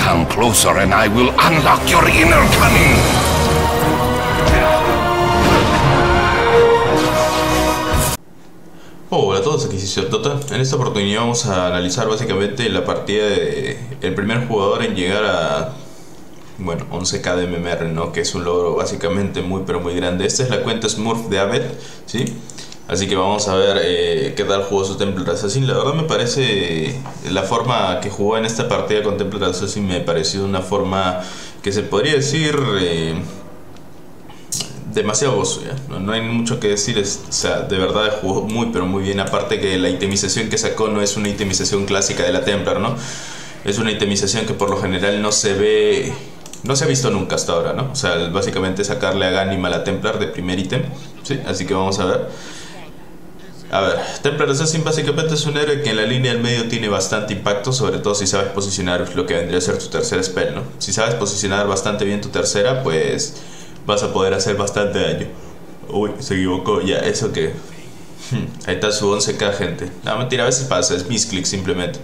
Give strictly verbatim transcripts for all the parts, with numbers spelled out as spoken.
Come closer and I will unlock your inner cunning. Hola a todos, aquí Tota. En esta oportunidad vamos a analizar básicamente la partida de el primer jugador en llegar a, bueno, once K de M M R, ¿no? Que es un logro básicamente muy pero muy grande. Esta es la cuenta Smurf de Abed, ¿sí? Así que vamos a ver eh, qué tal jugó su Templar Assassin. La verdad me parece, la forma que jugó en esta partida con Templar Assassin me pareció una forma que se podría decir eh, demasiado gozo, ¿ya? No, no hay mucho que decir, es, o sea, de verdad jugó muy pero muy bien. Aparte que la itemización que sacó no es una itemización clásica de la Templar, ¿no? Es una itemización que por lo general no se ve, no se ha visto nunca hasta ahora, ¿no? O sea, básicamente sacarle a Ganim a la Templar de primer ítem, ¿sí? Así que vamos a ver. A ver, Templar Assassin básicamente es un héroe que en la línea del medio tiene bastante impacto, sobre todo si sabes posicionar lo que vendría a ser tu tercer spell, ¿no? Si sabes posicionar bastante bien tu tercera, pues vas a poder hacer bastante daño. Uy, se equivocó, ya, eso que... Ahí está su once K, gente. No, mentira, a veces pasa, es misclick simplemente.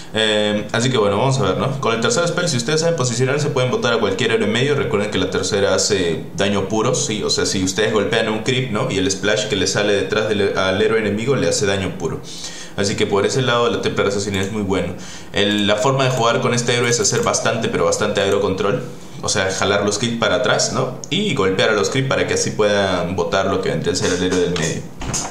eh, Así que bueno, vamos a ver, ¿no? Con el tercer spell, si ustedes saben posicionar, se pueden botar a cualquier héroe en medio. Recuerden que la tercera hace daño puro, ¿sí? O sea, si ustedes golpean a un creep, ¿no? Y el splash que le sale detrás del al héroe enemigo le hace daño puro. Así que por ese lado la Templar Assassin es muy bueno. el, La forma de jugar con este héroe es hacer bastante, pero bastante aggro control. O sea, jalar los creeps para atrás, ¿no? Y golpear a los creeps para que así puedan botar lo que vendría a ser el héroe del medio.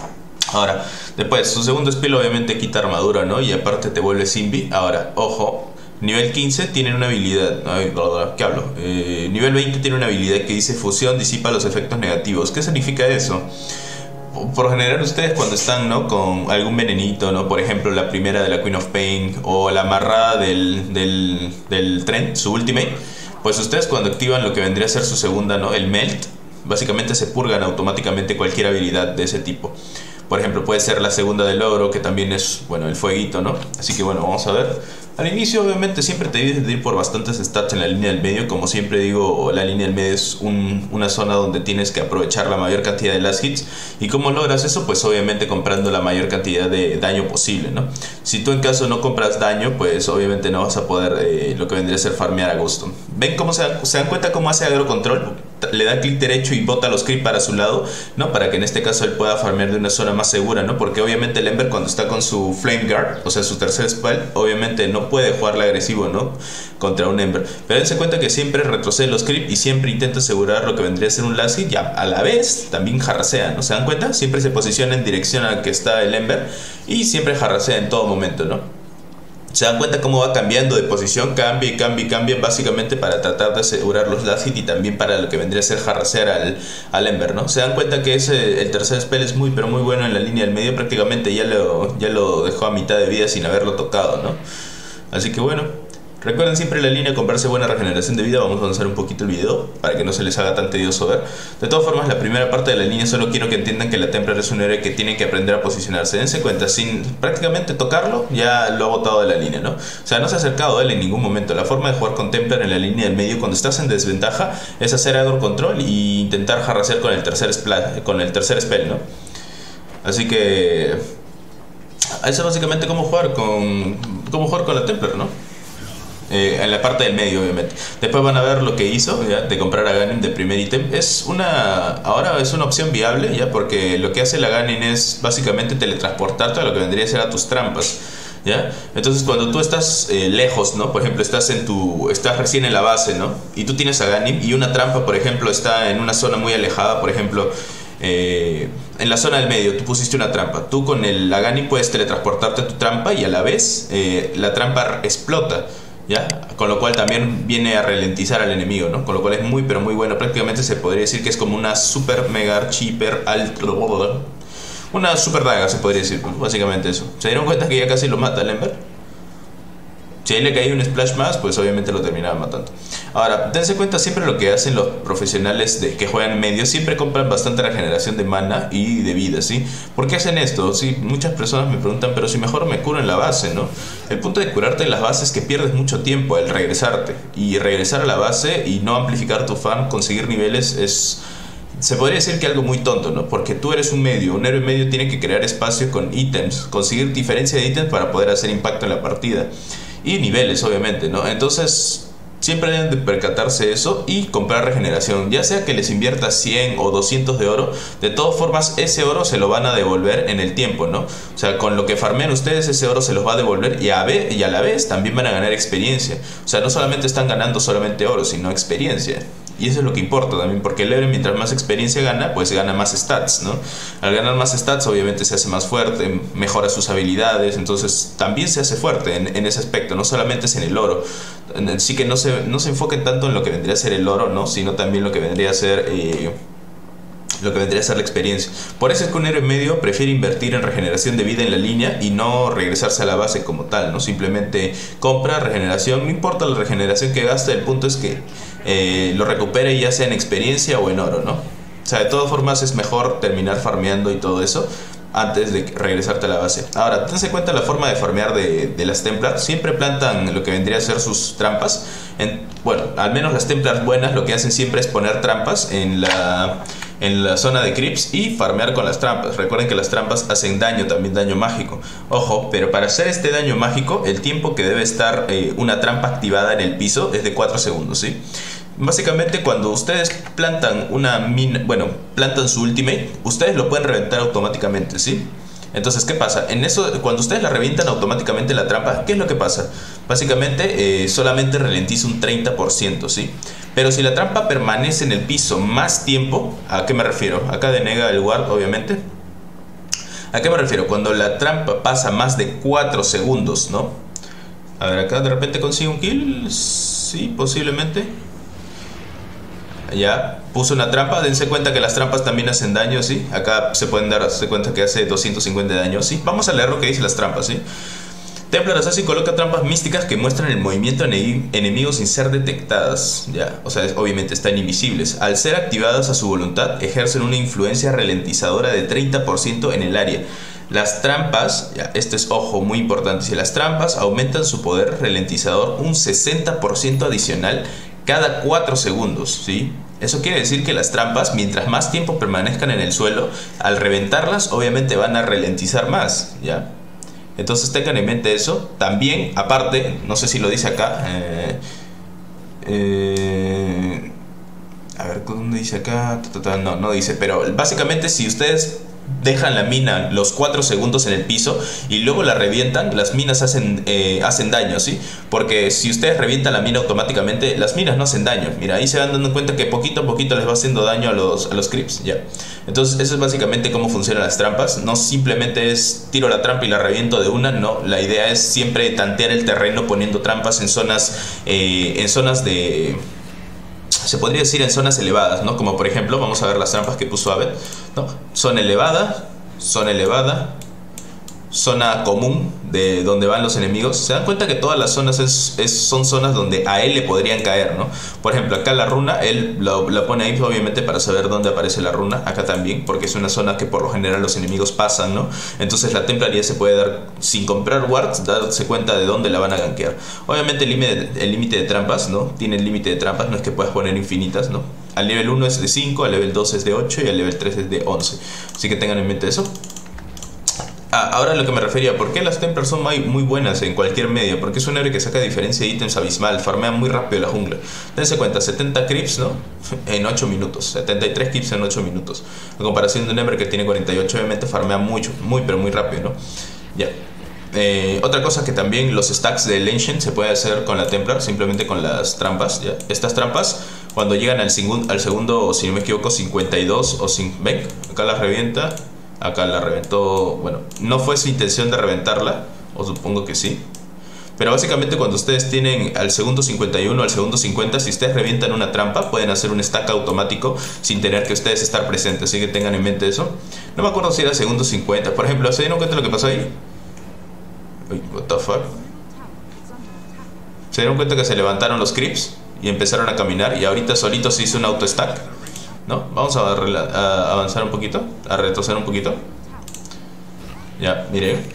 Ahora, después, su segundo spell obviamente quita armadura, ¿no? Y aparte te vuelve Simbi. Ahora, ojo, nivel quince tiene una habilidad... Ay, ¿qué hablo? Eh, nivel veinte tiene una habilidad que dice fusión disipa los efectos negativos. ¿Qué significa eso? Por lo general ustedes cuando están, ¿no? Con algún venenito, ¿no? Por ejemplo, la primera de la Queen of Pain o la amarrada del, del, del tren, su ultimate. Pues ustedes cuando activan lo que vendría a ser su segunda, ¿no? El Melt, básicamente se purgan automáticamente cualquier habilidad de ese tipo. Por ejemplo, puede ser la segunda del logro, que también es, bueno, el fueguito, ¿no? Así que bueno, vamos a ver. Al inicio, obviamente, siempre te debes de ir por bastantes stats en la línea del medio. Como siempre digo, la línea del medio es un, una zona donde tienes que aprovechar la mayor cantidad de last hits. ¿Y cómo logras eso? Pues obviamente comprando la mayor cantidad de daño posible, ¿no? Si tú en caso no compras daño, pues obviamente no vas a poder, eh, lo que vendría a ser farmear a gusto. ¿Ven cómo se dan, se dan cuenta cómo hace aggro control? Le da clic derecho y bota los creeps para su lado, ¿no? Para que en este caso él pueda farmear de una zona más segura, ¿no? Porque obviamente el Ember cuando está con su Flame Guard, o sea su tercer spell, obviamente no puede jugarle agresivo, ¿no? Contra un Ember. Pero dense cuenta que siempre retrocede los creeps y siempre intenta asegurar lo que vendría a ser un last hit, y a la vez también jarrasea, ¿no? ¿Se dan cuenta? Siempre se posiciona en dirección a que está el Ember y siempre jarrasea en todo momento, ¿no? Se dan cuenta cómo va cambiando de posición, cambia y cambia y cambia, básicamente para tratar de asegurar los last hit y también para lo que vendría a ser jarrasear al, al Ember, ¿no? Se dan cuenta que ese, el tercer spell es muy pero muy bueno en la línea del medio, prácticamente ya lo, ya lo dejó a mitad de vida sin haberlo tocado, ¿no? Así que bueno, recuerden siempre en la línea comprarse buena regeneración de vida. Vamos a avanzar un poquito el video para que no se les haga tan tedioso ver. De todas formas, la primera parte de la línea solo quiero que entiendan que la Templar es un héroe que tiene que aprender a posicionarse. Dense cuenta, sin prácticamente tocarlo, ya lo ha botado de la línea, ¿no? O sea, no se ha acercado a él en ningún momento. La forma de jugar con Templar en la línea del medio cuando estás en desventaja es hacer aggro control e intentar jarrasear con el tercer splash, con el tercer spell, ¿no? Así que eso es básicamente cómo jugar con cómo jugar con la Templar, ¿no? Eh, en la parte del medio, obviamente. Después van a ver lo que hizo, ¿ya? De comprar a Ganim de primer ítem. Es una... Ahora es una opción viable, ¿ya? Porque lo que hace la Ganim es básicamente teletransportarte a lo que vendría a ser a tus trampas, ¿ya? Entonces cuando tú estás eh, lejos, ¿no? Por ejemplo, estás en tu... Estás recién en la base, ¿no? Y tú tienes a Ganim y una trampa, por ejemplo, está en una zona muy alejada, por ejemplo... Eh, en la zona del medio tú pusiste una trampa. Tú con el la Ganim puedes teletransportarte a tu trampa y a la vez eh, la trampa explota, ¿ya? Con lo cual también viene a ralentizar al enemigo, ¿no? Con lo cual es muy pero muy bueno. Prácticamente se podría decir que es como una super mega archiper alto, una super daga se podría decir, ¿no? Básicamente eso. ¿Se dieron cuenta que ya casi lo mata el Ember? Si ahí le caía un splash más, pues obviamente lo terminaba matando. Ahora, dense cuenta siempre lo que hacen los profesionales de, que juegan en medio. Siempre compran bastante regeneración de mana y de vida, ¿sí? ¿Por qué hacen esto? Sí, muchas personas me preguntan, pero si mejor me curo en la base, ¿no? El punto de curarte en las bases es que pierdes mucho tiempo al regresarte. Y regresar a la base y no amplificar tu farm, conseguir niveles es... Se podría decir que algo muy tonto, ¿no? Porque tú eres un medio, un héroe medio tiene que crear espacio con ítems, conseguir diferencia de ítems para poder hacer impacto en la partida. Y niveles, obviamente, ¿no? Entonces, siempre deben de percatarse de eso y comprar regeneración. Ya sea que les invierta cien o doscientos de oro, de todas formas ese oro se lo van a devolver en el tiempo, ¿no? O sea, con lo que farmean ustedes, ese oro se los va a devolver y a, vez, y a la vez también van a ganar experiencia. O sea, no solamente están ganando solamente oro, sino experiencia. Y eso es lo que importa también, porque el héroe mientras más experiencia gana, pues gana más stats, ¿no? Al ganar más stats obviamente se hace más fuerte, mejora sus habilidades, entonces también se hace fuerte en, en ese aspecto, no solamente es en el oro. Así que no se, no se enfoquen tanto en lo que vendría a ser el oro, ¿no? Sino también lo que vendría a ser... Eh, lo que vendría a ser la experiencia. Por eso es que un héroe medio prefiere invertir en regeneración de vida en la línea y no regresarse a la base como tal, ¿no? Simplemente compra regeneración, no importa la regeneración que gaste, el punto es que eh, lo recupere ya sea en experiencia o en oro, ¿no? O sea, de todas formas es mejor terminar farmeando y todo eso antes de regresarte a la base. Ahora, tense cuenta la forma de farmear de, de las Templar. Siempre plantan lo que vendría a ser sus trampas. En, bueno, al menos las Templar buenas lo que hacen siempre es poner trampas en la, en la zona de creeps y farmear con las trampas. Recuerden que las trampas hacen daño, también daño mágico. Ojo, pero para hacer este daño mágico, el tiempo que debe estar eh, una trampa activada en el piso es de cuatro segundos, ¿sí? Básicamente cuando ustedes plantan una mina, bueno, plantan su ultimate, ustedes lo pueden reventar automáticamente, ¿sí? Entonces, ¿qué pasa? En eso, cuando ustedes la revientan automáticamente la trampa, ¿qué es lo que pasa? Básicamente, eh, solamente ralentiza un treinta por ciento, ¿sí? Pero si la trampa permanece en el piso más tiempo, ¿a qué me refiero? Acá denega el ward, obviamente. ¿A qué me refiero? Cuando la trampa pasa más de cuatro segundos, ¿no? A ver, acá de repente consigue un kill, sí, posiblemente. Ya, puso una trampa, dense cuenta que las trampas también hacen daño, ¿sí? Acá se pueden darse cuenta que hace doscientos cincuenta de daño, ¿sí? Vamos a leer lo que dice las trampas, ¿sí? Templar Assassin coloca trampas místicas que muestran el movimiento de enemigos sin ser detectadas, ya, o sea, obviamente están invisibles. Al ser activadas a su voluntad, ejercen una influencia ralentizadora de treinta por ciento en el área. Las trampas, ya, esto es, ojo, muy importante, si las trampas aumentan su poder ralentizador un sesenta por ciento adicional cada cuatro segundos, ¿sí? Eso quiere decir que las trampas, mientras más tiempo permanezcan en el suelo, al reventarlas, obviamente van a ralentizar más, ¿ya? Entonces tengan en mente eso. También, aparte, no sé si lo dice acá, eh, eh, a ver, ¿dónde dice acá? No, no dice, pero básicamente si ustedes dejan la mina los cuatro segundos en el piso y luego la revientan, las minas hacen, eh, hacen daño, ¿sí? Porque si ustedes revientan la mina automáticamente, las minas no hacen daño. Mira, ahí se van dando cuenta que poquito a poquito les va haciendo daño a los, a los creeps, ¿ya? Entonces eso es básicamente cómo funcionan las trampas. No simplemente es tiro la trampa y la reviento de una, no. La idea es siempre tantear el terreno poniendo trampas en zonas, eh, en zonas de... se podría decir en zonas elevadas, ¿no? Como por ejemplo, vamos a ver las trampas que puso Abed, ¿no? Zona elevada, zona elevada, zona común de donde van los enemigos. Se dan cuenta que todas las zonas es, es, son zonas donde a él le podrían caer, ¿no? Por ejemplo, acá la runa, él lo, la pone ahí obviamente para saber dónde aparece la runa. Acá también, porque es una zona que por lo general los enemigos pasan, ¿no? Entonces la templaría se puede dar, sin comprar wards, darse cuenta de dónde la van a gankear. Obviamente el límite el límite de trampas, ¿no? Tiene el límite de trampas, no es que puedas poner infinitas, ¿no? Al nivel uno es de cinco, al nivel dos es de ocho y al nivel tres es de once. Así que tengan en mente eso. Ah, ahora lo que me refería, ¿por qué las Templars son muy, muy buenas en cualquier medio? Porque es un héroe que saca diferencia de ítems abismal, farmea muy rápido la jungla. Dense cuenta, setenta creeps, ¿no? En ocho minutos, setenta y tres creeps en ocho minutos. En comparación de un héroe que tiene cuarenta y ocho, obviamente farmea mucho, muy pero muy rápido, ¿no? Ya. Eh, otra cosa que también los stacks del Ancient se puede hacer con la Templar, simplemente con las trampas, ¿ya? Estas trampas, cuando llegan al, al segundo, si no me equivoco, cincuenta y dos o cinco, ven, acá las revienta. Acá la reventó, bueno, no fue su intención de reventarla, o supongo que sí. Pero básicamente cuando ustedes tienen al segundo cincuenta y uno, al segundo cincuenta, si ustedes revientan una trampa, pueden hacer un stack automático sin tener que ustedes estar presentes. Así que tengan en mente eso. No me acuerdo si era segundo cincuenta. Por ejemplo, ¿se dieron cuenta de lo que pasó ahí? Uy, what the fuck. ¿Se dieron cuenta que se levantaron los creeps y empezaron a caminar? Y ahorita solito se hizo un auto stack, ¿no? Vamos a, a avanzar un poquito, a retroceder un poquito. Ya, mire.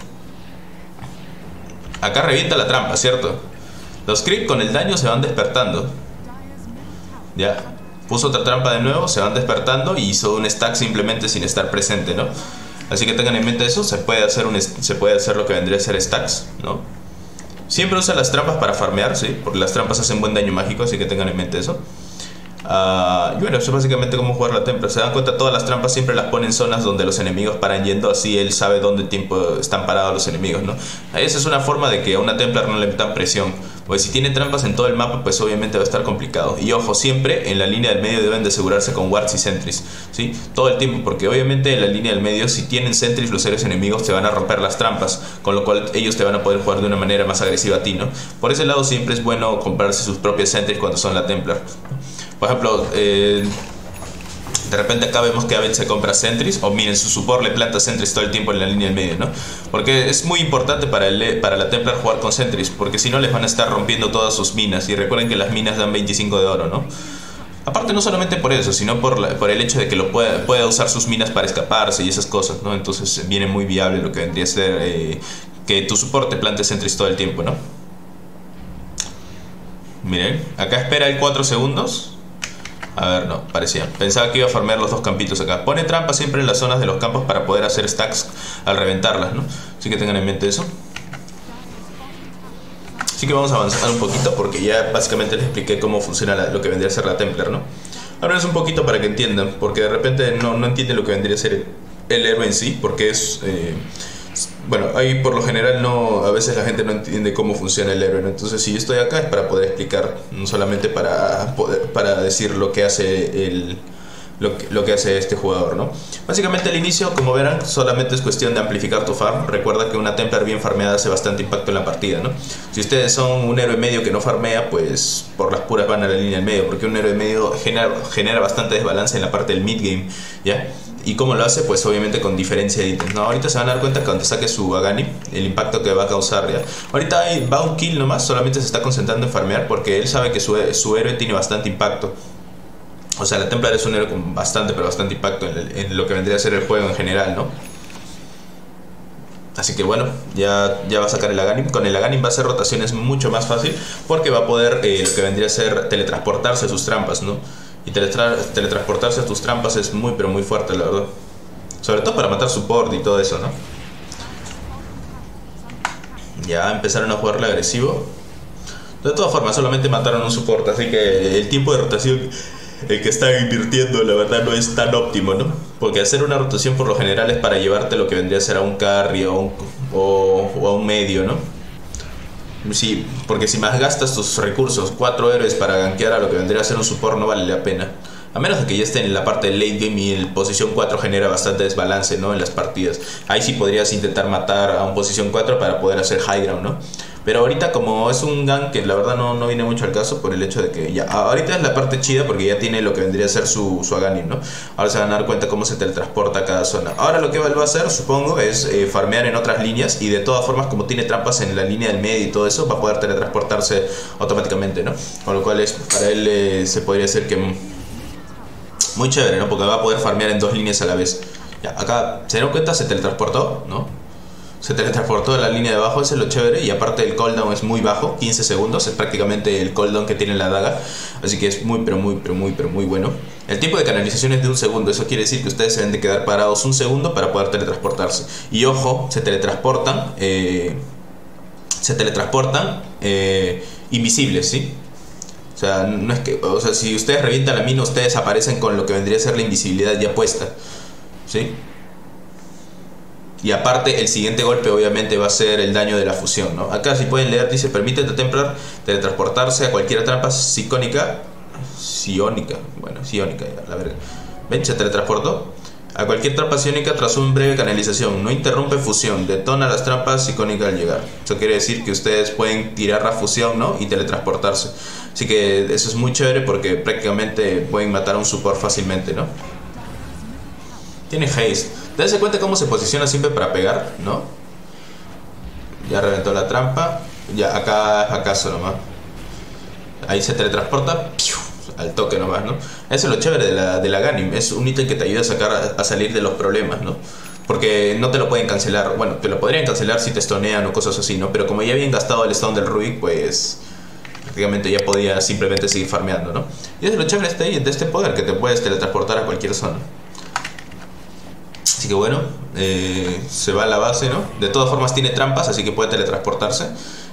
Acá revienta la trampa, ¿cierto? Los creeps con el daño se van despertando. Ya, puso otra trampa de nuevo, se van despertando y hizo un stack simplemente sin estar presente, ¿no? Así que tengan en mente eso, se puede hacer, un, se puede hacer lo que vendría a ser stacks, ¿no? Siempre usa las trampas para farmear, ¿sí? Porque las trampas hacen buen daño mágico, así que tengan en mente eso. Uh, y bueno, eso es básicamente cómo jugar la Templar. Se dan cuenta, todas las trampas siempre las pone en zonas donde los enemigos paran yendo, así él sabe dónde tiempo están parados los enemigos, ¿no? Esa es una forma de que a una Templar no le metan presión, porque si tiene trampas en todo el mapa, pues obviamente va a estar complicado. Y ojo, siempre en la línea del medio deben de asegurarse con wards y sentries, ¿sí? Todo el tiempo, porque obviamente en la línea del medio, si tienen sentries, los héroes enemigos te van a romper las trampas, con lo cual ellos te van a poder jugar de una manera más agresiva a ti, ¿no? Por ese lado siempre es bueno comprarse sus propias sentries cuando son la Templar. Por ejemplo, eh, de repente acá vemos que Abel se compra sentries, o miren, su support le planta sentries todo el tiempo en la línea del medio, ¿no? Porque es muy importante para, el, para la Templar jugar con sentries, porque si no les van a estar rompiendo todas sus minas. Y recuerden que las minas dan veinticinco de oro, ¿no? Aparte, no solamente por eso, sino por, la, por el hecho de que lo pueda, pueda usar sus minas para escaparse y esas cosas, ¿no? Entonces viene muy viable lo que vendría a ser eh, que tu support te plante sentries todo el tiempo, ¿no? Miren, acá espera el cuatro segundos. A ver, no, parecía. Pensaba que iba a farmear los dos campitos acá. Pone trampas siempre en las zonas de los campos para poder hacer stacks al reventarlas, ¿no? Así que tengan en mente eso. Así que vamos a avanzar un poquito porque ya básicamente les expliqué cómo funciona la, lo que vendría a ser la Templar, ¿no? Ahora es un poquito para que entiendan, porque de repente no, no entienden lo que vendría a ser el, el héroe en sí, porque es... Eh, bueno, ahí por lo general no, a veces la gente no entiende cómo funciona el héroe, ¿no? Entonces si yo estoy acá es para poder explicar, no solamente para, poder, para decir lo que hace el, lo que, lo que hace este jugador, ¿no? Básicamente al inicio, como verán, solamente es cuestión de amplificar tu farm. Recuerda que una Templar bien farmeada hace bastante impacto en la partida, ¿no? Si ustedes son un héroe medio que no farmea, pues por las puras van a la línea del medio, porque un héroe medio genera, genera bastante desbalance en la parte del mid game, ¿ya? ¿Y cómo lo hace? Pues obviamente con diferencia de ítems, ¿no? Ahorita se van a dar cuenta que cuando saque su Aghanim, el impacto que va a causar, ¿ya? Ahorita hay, va un kill nomás, solamente se está concentrando en farmear porque él sabe que su, su héroe tiene bastante impacto. O sea, la Templar es un héroe con bastante, pero bastante impacto en, el, en lo que vendría a ser el juego en general, ¿no? Así que bueno, ya, ya va a sacar el Aghanim. Con el Aghanim va a hacer rotaciones mucho más fácil porque va a poder, eh, lo que vendría a ser teletransportarse a sus trampas, ¿no? Y teletra teletransportarse a tus trampas es muy pero muy fuerte, la verdad. Sobre todo para matar support y todo eso, ¿no? Ya empezaron a jugarle agresivo. De todas formas, solamente mataron un support, así que el tiempo de rotación el que están invirtiendo, la verdad, no es tan óptimo, ¿no? Porque hacer una rotación por lo general es para llevarte lo que vendría a ser a un carry o, un, o, o a un medio, ¿no? Sí, porque si más gastas tus recursos, cuatro héroes para gankear a lo que vendría a ser un support, no vale la pena. A menos de que ya estén en la parte del late game y el posición cuatro genera bastante desbalance, ¿no? En las partidas. Ahí sí podrías intentar matar a un posición cuatro para poder hacer high ground, ¿no? Pero ahorita como es un gank que la verdad no, no viene mucho al caso por el hecho de que ya... Ahorita es la parte chida porque ya tiene lo que vendría a ser su, su Aghanim, ¿no? Ahora se van a dar cuenta cómo se teletransporta a cada zona. Ahora lo que él va a hacer, supongo, es eh, farmear en otras líneas. Y de todas formas, como tiene trampas en la línea del medio y todo eso, va a poder teletransportarse automáticamente, ¿no? Con lo cual es, para él eh, se podría decir que... muy chévere, ¿no? Porque va a poder farmear en dos líneas a la vez. Ya, acá, ¿se dieron cuenta? Se teletransportó, ¿no? Se teletransportó a la línea de abajo, eso es lo chévere. Y aparte el cooldown es muy bajo, quince segundos. Es prácticamente el cooldown que tiene la daga. Así que es muy, pero muy, pero muy, pero muy bueno. El tiempo de canalización es de un segundo. Eso quiere decir que ustedes se deben de quedar parados un segundo para poder teletransportarse. Y ojo, se teletransportan eh, Se teletransportan eh, invisibles, ¿sí? O sea, no es que, o sea, si ustedes revientan la mina, ustedes aparecen con lo que vendría a ser la invisibilidad ya puesta, ¿sí? Y aparte, el siguiente golpe obviamente va a ser el daño de la fusión, ¿no? Acá, si pueden leer, dice: permite a Templar teletransportarse a cualquier trampa psicónica. Psiónica, bueno, psiónica, ya, la verga. ¿Ven? Se teletransportó a cualquier trampa psiónica tras una breve canalización. No interrumpe fusión, detona las trampas psicónicas al llegar. Eso quiere decir que ustedes pueden tirar la fusión, ¿no? Y teletransportarse. Así que eso es muy chévere porque prácticamente pueden matar a un support fácilmente, ¿no? Tiene haste. Dense cuenta cómo se posiciona siempre para pegar, ¿no? Ya reventó la trampa. Ya acá es acaso nomás. Ahí se teletransporta. ¡Piu! Al toque nomás, ¿no? Eso es lo chévere de la, de la Aghanim. Es un ítem que te ayuda a sacar a salir de los problemas, ¿no? Porque no te lo pueden cancelar. Bueno, te lo podrían cancelar si te stonean o cosas así, ¿no? Pero como ya habían gastado el stone del Rubik, pues prácticamente ya podía simplemente seguir farmeando, ¿no? Y eso es lo chévere de este, de este poder, que te puedes teletransportar a cualquier zona. Así que bueno, eh, se va a la base, ¿no? De todas formas tiene trampas, así que puede teletransportarse.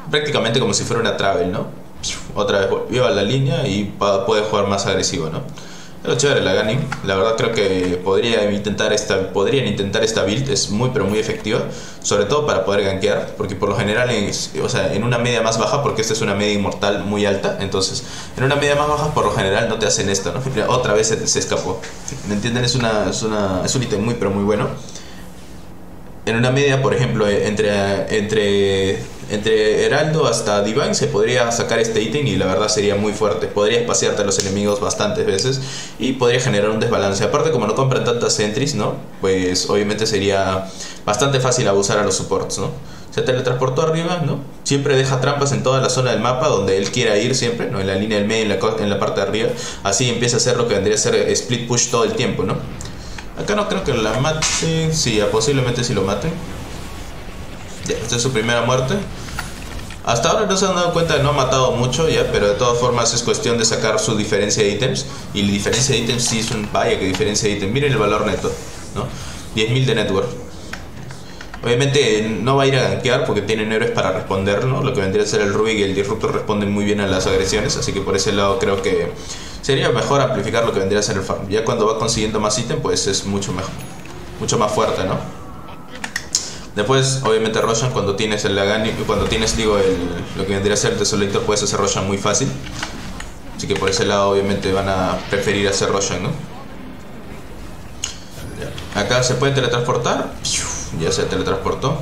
prácticamente como si fuera una travel, ¿no? Otra vez volvió a la línea y puede jugar más agresivo, ¿no? Pero chévere la Ganim, la verdad creo que podría intentar esta, podrían intentar esta build, es muy pero muy efectiva, sobre todo para poder gankear, porque por lo general, es, o sea, en una media más baja, porque esta es una media inmortal muy alta, entonces en una media más baja por lo general no te hacen esto, ¿no? Mira, otra vez se, se escapó, ¿me entienden? Es, una, es, una, es un ítem muy pero muy bueno. En una media, por ejemplo, entre, entre, entre Heraldo hasta Divine se podría sacar este ítem y la verdad sería muy fuerte. Podría espaciarte a los enemigos bastantes veces y podría generar un desbalance. Aparte, como no compran tantas sentries, ¿no? Pues obviamente sería bastante fácil abusar a los supports, ¿no? Se teletransportó arriba, ¿no? Siempre deja trampas en toda la zona del mapa donde él quiera ir siempre, ¿no? En la línea del medio, en la, en la parte de arriba. Así empieza a hacer lo que vendría a ser split push todo el tiempo, ¿no? Acá no creo que la mate. Sí, posiblemente sí lo mate. Ya, esta es su primera muerte. Hasta ahora no se han dado cuenta de no ha matado mucho ya, pero de todas formas es cuestión de sacar su diferencia de ítems. Y la diferencia de ítems sí es un... Vaya que diferencia de ítems. Miren el valor neto, ¿no? diez mil de network. Obviamente no va a ir a gankear porque tienen héroes para responder, ¿no? Lo que vendría a ser el Rubik y el Disruptor responden muy bien a las agresiones. Así que por ese lado creo que sería mejor amplificar lo que vendría a ser el farm. Ya cuando va consiguiendo más ítem, pues es mucho mejor, mucho más fuerte, ¿no? Después, obviamente Roshan, cuando tienes el Lagani, cuando tienes, digo, el, lo que vendría a ser el Desolator, puedes hacer Roshan muy fácil. Así que por ese lado, obviamente van a preferir hacer Roshan, ¿no? Ya. Acá se puede teletransportar. Ya se teletransportó.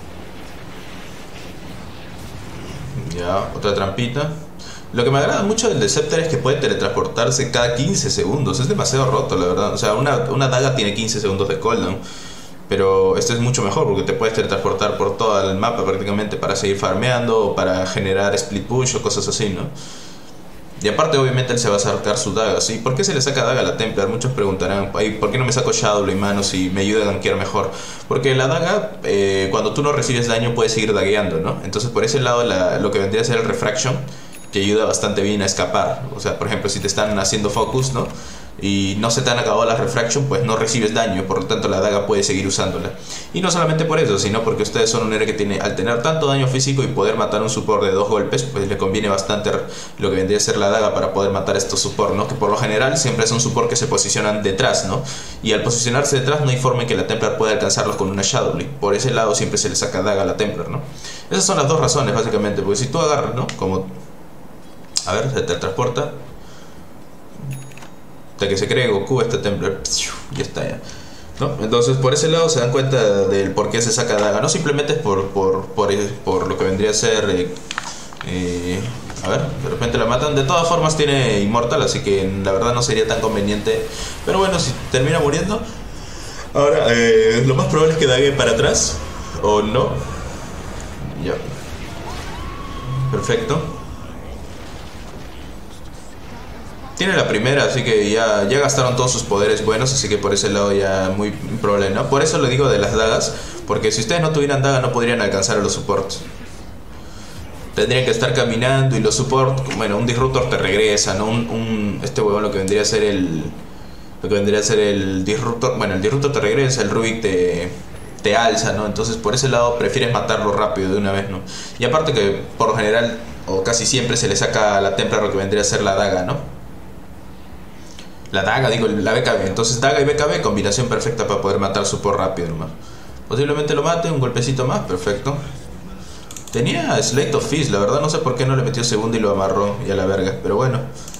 Ya, otra trampita. Lo que me agrada mucho del Deceptor es que puede teletransportarse cada quince segundos. Es demasiado roto, la verdad. O sea, una, una daga tiene quince segundos de cooldown. Pero este es mucho mejor porque te puedes teletransportar por todo el mapa prácticamente para seguir farmeando o para generar split push o cosas así, ¿no? Y aparte obviamente él se va a sacar su daga, ¿sí? ¿Por qué se le saca daga a la Templar? Muchos preguntarán, ¿por qué no me saco Shadow y manos y me ayuda a gankear mejor? Porque la daga, eh, cuando tú no recibes daño puedes seguir dagueando, ¿no? Entonces por ese lado la, lo que vendría a ser el Refraction te ayuda bastante bien a escapar. O sea, por ejemplo, si te están haciendo focus, ¿no? Y no se te han acabado las refraction, pues no recibes daño, por lo tanto la daga puede seguir usándola. Y no solamente por eso, sino porque ustedes son un héroe que tiene, al tener tanto daño físico y poder matar un support de dos golpes, pues le conviene bastante lo que vendría a ser la daga para poder matar a estos support, ¿no? Que por lo general siempre son support que se posicionan detrás, ¿no? Y al posicionarse detrás no hay forma en que la Templar pueda alcanzarlos con una Shadow Leap. Por ese lado siempre se le saca daga a la Templar, ¿no? Esas son las dos razones básicamente, porque si tú agarras, ¿no? Como... A ver, se teletransporta. Hasta que se cree Goku, este Templar, ya está ya, ¿no? Entonces por ese lado se dan cuenta del por qué se saca daga. No simplemente es por, por, por, por lo que vendría a ser eh, eh, a ver, de repente la matan. De todas formas tiene inmortal, así que la verdad no sería tan conveniente. Pero bueno, si termina muriendo. Ahora, eh, lo más probable es que dague para atrás o no. Ya. Perfecto. Tiene la primera, así que ya, ya gastaron todos sus poderes buenos, así que por ese lado ya muy problema, ¿no? Por eso le digo de las dagas, porque si ustedes no tuvieran daga no podrían alcanzar a los supports. Tendrían que estar caminando y los supports, bueno, un Disruptor te regresa, ¿no? Un, un, este huevón lo que vendría a ser el... Lo que vendría a ser el Disruptor, bueno, el Disruptor te regresa, el Rubik te... te alza, ¿no? Entonces por ese lado prefieres matarlo rápido de una vez, ¿no? Y aparte que por lo general, o casi siempre se le saca a la Templar lo que vendría a ser la daga, ¿no? La daga, digo, la B K B. Entonces daga y B K B, combinación perfecta para poder matar support rápido nomás. Posiblemente lo mate, un golpecito más, perfecto. Tenía Slate of Fist, la verdad no sé por qué no le metió segundo y lo amarró y a la verga, pero bueno.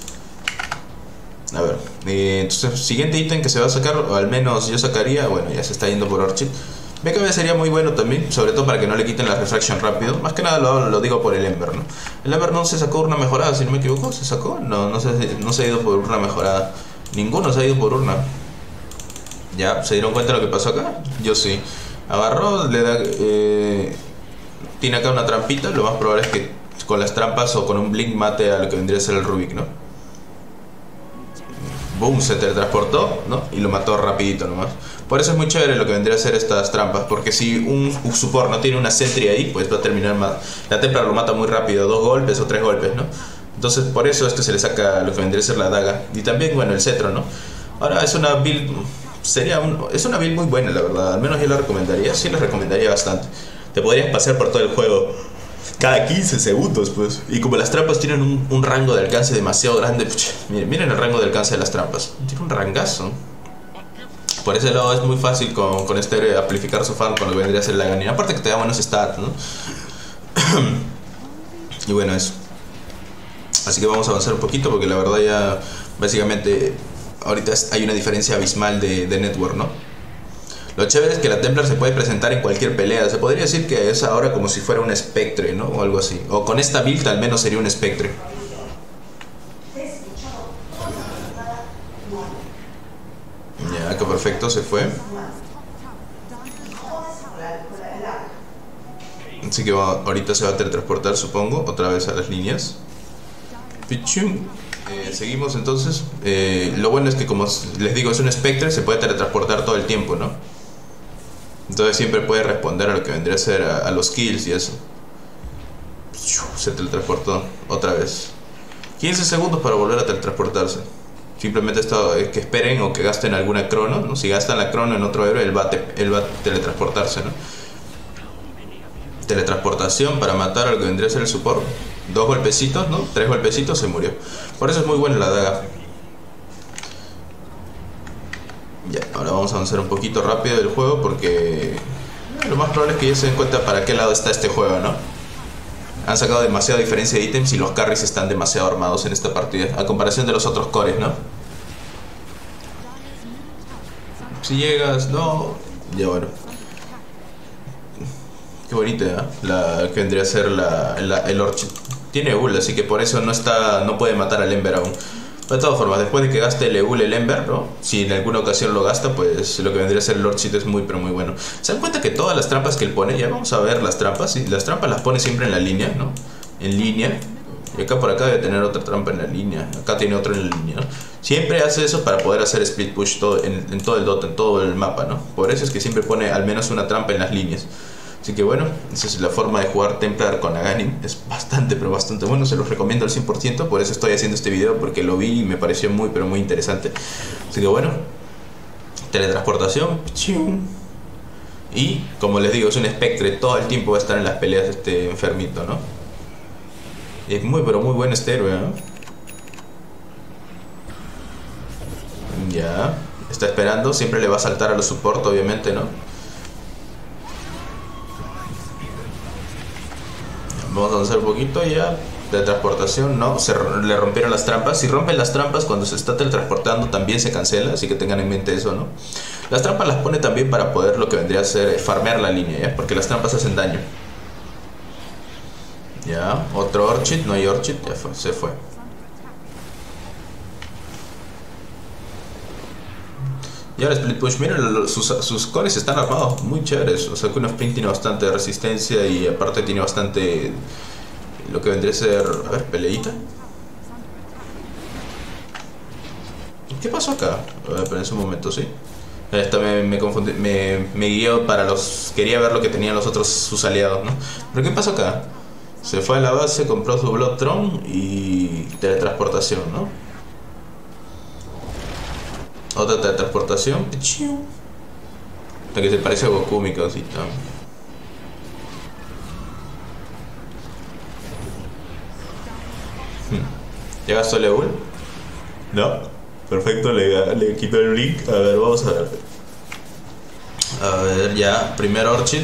A ver, eh, entonces siguiente ítem que se va a sacar, o al menos yo sacaría, bueno, ya se está yendo por Orchid. B K B sería muy bueno también, sobre todo para que no le quiten la refraction rápido. Más que nada lo, lo digo por el Ember, ¿no? El Ember no se sacó urna mejorada, si no me equivoco, ¿se sacó? No, no se, no se ha ido por urna mejorada. Ninguno se ha ido por urna. ¿Ya? ¿Se dieron cuenta de lo que pasó acá? Yo sí. Agarró, le da... Eh, tiene acá una trampita, lo más probable es que con las trampas o con un blink mate a lo que vendría a ser el Rubik, ¿no? Boom, se teletransportó, ¿no? Y lo mató rapidito nomás. Por eso es muy chévere lo que vendría a ser estas trampas, porque si un, un support no tiene una sentry ahí, pues va a terminar más. La Templar lo mata muy rápido, dos golpes o tres golpes, ¿no? Entonces por eso es que se le saca lo que vendría a ser la daga. Y también, bueno, el cetro, ¿no? Ahora es una build... Sería un, es una build muy buena, la verdad. Al menos yo la recomendaría, sí la recomendaría bastante. Te podrías pasear por todo el juego Cada quince segundos, pues. Y como las trampas tienen un, un rango de alcance demasiado grande, puch, miren, miren el rango de alcance de las trampas. Tiene un rangazo. Por ese lado es muy fácil con, con este héroe amplificar su farm con lo que vendría a ser la ganina. Aparte que te da buenos stats, ¿no? Y bueno, eso. Así que vamos a avanzar un poquito porque la verdad ya básicamente ahorita hay una diferencia abismal de, de network, ¿no? Lo chévere es que la Templar se puede presentar en cualquier pelea. Se podría decir que es ahora como si fuera un Spectre, ¿no? O algo así. O con esta build al menos sería un Spectre. Ya, que perfecto, se fue. Así que va, ahorita se va a teletransportar, supongo, otra vez a las líneas. Pichum. Eh, seguimos entonces. Eh, lo bueno es que, como les digo, es un Spectre, se puede teletransportar todo el tiempo, ¿no? Entonces siempre puede responder a lo que vendría a ser a, a los kills y eso. Se teletransportó otra vez. quince segundos para volver a teletransportarse. Simplemente esto es que esperen o que gasten alguna crono, ¿no? Si gastan la crono en otro héroe, él va, te, él va a teletransportarse, ¿no? Teletransportación para matar a lo que vendría a ser el support. Dos golpecitos, ¿no? Tres golpecitos, se murió. Por eso es muy buena la daga. Ya, ahora vamos a avanzar un poquito rápido del juego porque lo más probable es que ya se den cuenta para qué lado está este juego, ¿no? Han sacado demasiada diferencia de ítems y los carries están demasiado armados en esta partida, a comparación de los otros cores, ¿no? Si llegas, no... Ya bueno. Qué bonita, ¿eh? La que vendría a ser la, la, el Orchid. Tiene ul, así que por eso no está, no puede matar al Ember aún. De todas formas, después de que gaste el ul el Ember, ¿no? Si en alguna ocasión lo gasta, pues lo que vendría a ser el Orchid es muy pero muy bueno. ¿Se dan cuenta que todas las trampas que él pone, ya vamos a ver las trampas, ¿sí? Las trampas las pone siempre en la línea, ¿no? En línea. Y acá por acá debe tener otra trampa en la línea. Acá tiene otra en la línea, ¿no? Siempre hace eso para poder hacer split push todo, en, en todo el dot, en todo el mapa, ¿no? Por eso es que siempre pone al menos una trampa en las líneas. Así que bueno, esa es la forma de jugar Templar con Aghanim. Es bastante, pero bastante bueno. Se los recomiendo al cien por ciento. Por eso estoy haciendo este video, porque lo vi y me pareció muy, pero muy interesante. Así que bueno, teletransportación. Y como les digo, es un Spectre. Todo el tiempo va a estar en las peleas de este enfermito, ¿no? Y es muy, pero muy bueno este héroe, ¿no? Ya, está esperando. Siempre le va a saltar a los support, obviamente, ¿no? Vamos a avanzar un poquito ya. Teletransportación, no, se le rompieron las trampas. Si rompen las trampas cuando se está teletransportando también se cancela, así que tengan en mente eso, ¿no? Las trampas las pone también para poder lo que vendría a ser farmear la línea, ¿ya? Porque las trampas hacen daño. Ya, otro Orchid, no hay Orchid, ya fue, se fue. Y ahora Split Push, miren, sus, sus cores están armados muy chéveres. O sea, Queen of Pain tiene bastante resistencia y aparte tiene bastante lo que vendría a ser... A ver, peleita. ¿Qué pasó acá? A ver, esperen un momento, ¿sí? Esta me, me confundí, me, me guió para los... Quería ver lo que tenían los otros, sus aliados, ¿no? Pero ¿qué pasó acá? Se fue a la base, compró su Blood Throne y teletransportación, ¿no? Otra teletransportación. La que se parece a Goku, mi cosita. ¿Ya gastó el ul? No. Perfecto, le, le quito el link. A ver, vamos a ver. A ver, ya. Primer Orchid.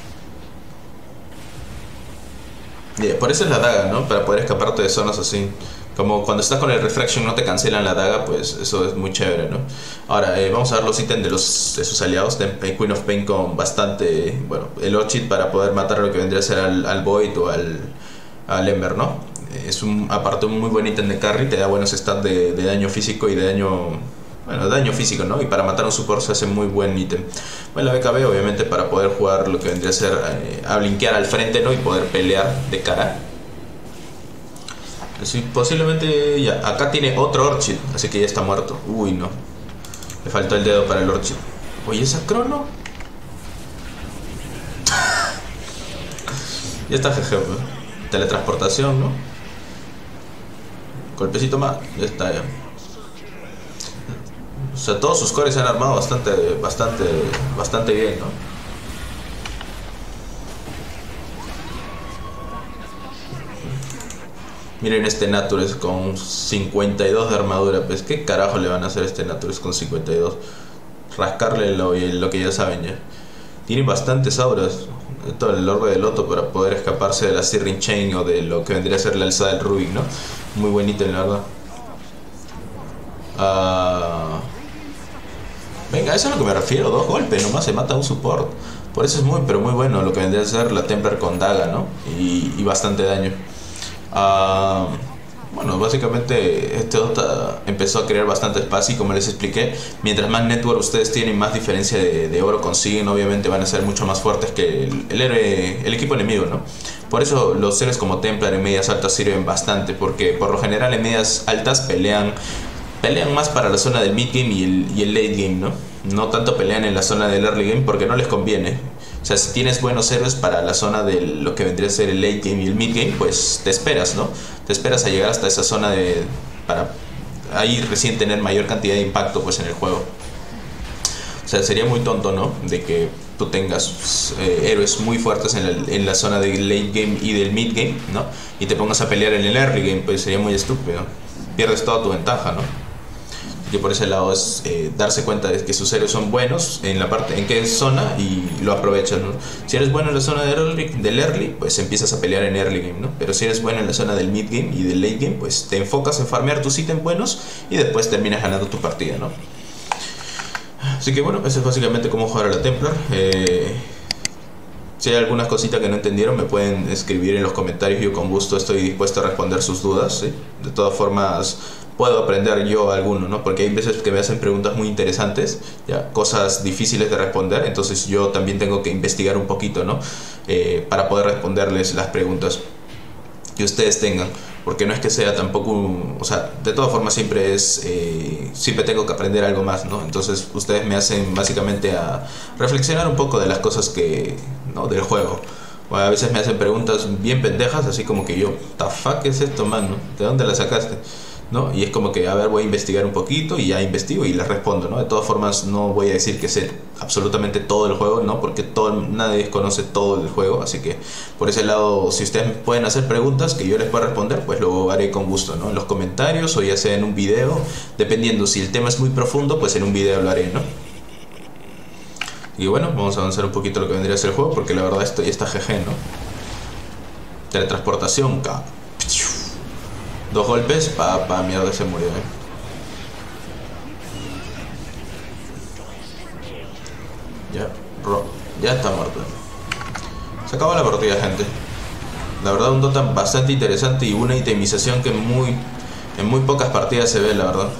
Yeah, por eso es la daga, ¿no? Para poder escaparte de zonas así. Como cuando estás con el Refraction no te cancelan la daga, pues eso es muy chévere, ¿no? Ahora, eh, vamos a ver los ítems de, los, de sus aliados. De Queen of Pain con bastante... Bueno, el Orchid para poder matar a lo que vendría a ser al, al Void o al, al Ember, ¿no? Es un, aparte un muy buen ítem de carry, te da buenos stats de, de daño físico y de daño... Bueno, daño físico, ¿no? Y para matar a un support se hace muy buen ítem. Bueno, la B K B obviamente para poder jugar lo que vendría a ser eh, a blinkear al frente, ¿no? Y poder pelear de cara. Sí, posiblemente ya. Acá tiene otro Orchid, así que ya está muerto. Uy, no. Le faltó el dedo para el Orchid. Oye, esa crono. Ya está G G, ¿no? Teletransportación, ¿no? Golpecito más. Ya está, ya. O sea, todos sus cores se han armado bastante, bastante, bastante bien, ¿no? Miren este Naturus con cincuenta y dos de armadura. Pues qué carajo le van a hacer a este Naturus con cincuenta y dos. Rascarle lo, lo que ya saben ya. Tiene bastantes auras, todo el orbe de loto, para poder escaparse de la Searing Chain o de lo que vendría a ser la alzada del Rubik, ¿no? Muy bonito, la verdad. Uh... Venga, eso es a lo que me refiero. Dos golpes, nomás se mata un support. Por eso es muy, pero muy bueno lo que vendría a ser la Templar con daga, ¿no? Y, y bastante daño. Uh, bueno, básicamente este Dota empezó a crear bastante espacio y como les expliqué, mientras más network ustedes tienen, más diferencia de, de oro consiguen, obviamente van a ser mucho más fuertes que el, el, héroe, el equipo enemigo, ¿no? Por eso los héroes como Templar en medias altas sirven bastante, porque por lo general en medias altas pelean, pelean más para la zona del mid game y el, y el late game, ¿no? No tanto pelean en la zona del early game porque no les conviene. O sea, si tienes buenos héroes para la zona de lo que vendría a ser el late game y el mid game, pues te esperas, ¿no? Te esperas a llegar hasta esa zona de... para ahí recién tener mayor cantidad de impacto pues en el juego. O sea, sería muy tonto, ¿no? De que tú tengas eh, héroes muy fuertes en la, en la zona del late game y del mid game, ¿no? Y te pongas a pelear en el early game, pues sería muy estúpido. Pierdes toda tu ventaja, ¿no? Que por ese lado es eh, darse cuenta de que sus héroes son buenos en la parte en qué zona y lo aprovechas, ¿no? Si eres bueno en la zona del early, del early, pues empiezas a pelear en early game, ¿no? Pero si eres bueno en la zona del mid game y del late game, pues te enfocas en farmear tus ítems buenos y después terminas ganando tu partida, ¿no? Así que bueno, eso es básicamente cómo jugar a la Templar. Eh, si hay algunas cositas que no entendieron, me pueden escribir en los comentarios. Yo con gusto estoy dispuesto a responder sus dudas, ¿sí? De todas formas, puedo aprender yo alguno, ¿no? Porque hay veces que me hacen preguntas muy interesantes, ya, cosas difíciles de responder, entonces yo también tengo que investigar un poquito, ¿no? Eh, para poder responderles las preguntas que ustedes tengan, porque no es que sea tampoco, un, o sea, de todas formas siempre es, eh, siempre tengo que aprender algo más, ¿no? Entonces ustedes me hacen básicamente a reflexionar un poco de las cosas que, ¿no? Del juego. Bueno, a veces me hacen preguntas bien pendejas, así como que yo, ¿the fuck es esto, man? ¿No? ¿De dónde la sacaste? ¿No? Y es como que, a ver, voy a investigar un poquito y ya investigo y les respondo, ¿no? De todas formas, no voy a decir que sé absolutamente todo el juego, ¿no? Porque todo, nadie conoce todo el juego, así que por ese lado, si ustedes pueden hacer preguntas que yo les pueda responder, pues lo haré con gusto, ¿no? En los comentarios o ya sea en un video, dependiendo, si el tema es muy profundo, pues en un video lo haré, ¿no? Y bueno, vamos a avanzar un poquito lo que vendría a ser el juego, porque la verdad esto ya está G G, ¿no? Teletransportación, K. Dos golpes, pa, pa, mierda, se murió, eh. Ya, ro, ya está muerto. Se acabó la partida, gente. La verdad, un Dota bastante interesante y una itemización que muy, en muy pocas partidas se ve, la verdad.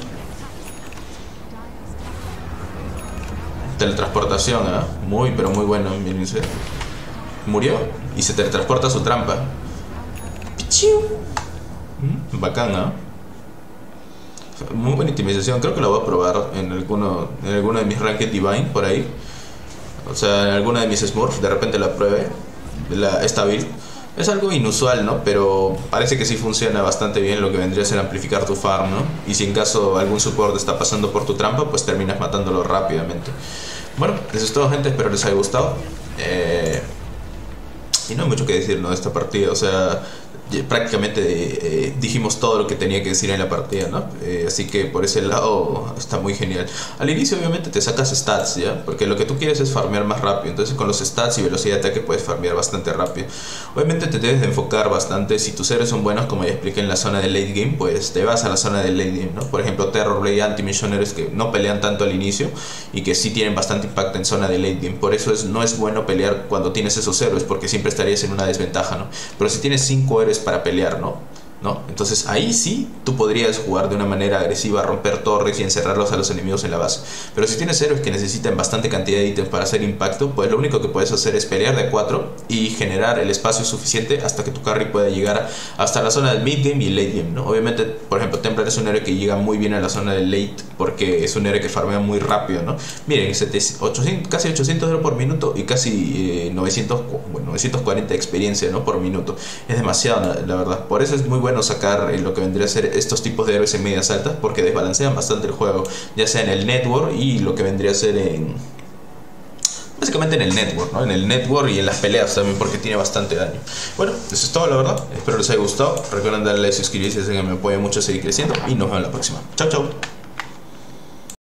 Teletransportación, ¿eh? Muy, pero muy bueno, mírense. Murió y se teletransporta a su trampa. Pichiu. Bacán, ¿no? Muy buena itemización. Creo que la voy a probar en alguno, en alguno de mis Ranked Divine por ahí. O sea, en alguna de mis Smurfs, de repente la pruebe. La, esta build es algo inusual, ¿no? Pero parece que sí funciona bastante bien lo que vendría a ser amplificar tu farm, ¿no? Y si en caso algún support está pasando por tu trampa, pues terminas matándolo rápidamente. Bueno, eso es todo, gente. Espero les haya gustado. Eh... Y no hay mucho que decir, ¿no? De esta partida, o sea, prácticamente eh, dijimos todo lo que tenía que decir en la partida, ¿no? Eh, así que por ese lado está muy genial. Al inicio obviamente te sacas stats, ¿ya? Porque lo que tú quieres es farmear más rápido. Entonces con los stats y velocidad de ataque puedes farmear bastante rápido. Obviamente te debes de enfocar bastante. Si tus héroes son buenos, como ya expliqué en la zona del late game, pues te vas a la zona del late game, ¿no? Por ejemplo, Terrorblade, Anti-Mission, héroes que no pelean tanto al inicio y que sí tienen bastante impacto en zona de late game. Por eso es, no es bueno pelear cuando tienes esos héroes, porque siempre estarías en una desventaja, ¿no? Pero si tienes cinco héroes para pelear, ¿no? ¿no? Entonces ahí sí tú podrías jugar de una manera agresiva, romper torres y encerrarlos a los enemigos en la base. Pero si tienes héroes que necesitan bastante cantidad de ítems para hacer impacto, pues lo único que puedes hacer es pelear de cuatro y generar el espacio suficiente hasta que tu carry pueda llegar hasta la zona del mid game y el late game, ¿no? Obviamente, por ejemplo, Templar es un héroe que llega muy bien a la zona del late porque es un héroe que farmea muy rápido, ¿no? Miren, ochocientos, casi ochocientos euros por minuto y casi eh, novecientos, bueno, novecientos cuarenta de experiencia, ¿no? Por minuto. Es demasiado, la, la verdad. Por eso es muy bueno sacar lo que vendría a ser estos tipos de héroes en medias altas, porque desbalancean bastante el juego, ya sea en el network y lo que vendría a ser en básicamente en el network, ¿no? En el network y en las peleas también, porque tiene bastante daño. Bueno, eso es todo, la verdad. Espero les haya gustado. Recuerden darle like, suscribirse, que me apoya mucho a seguir creciendo. Y nos vemos en la próxima. Chau, chau.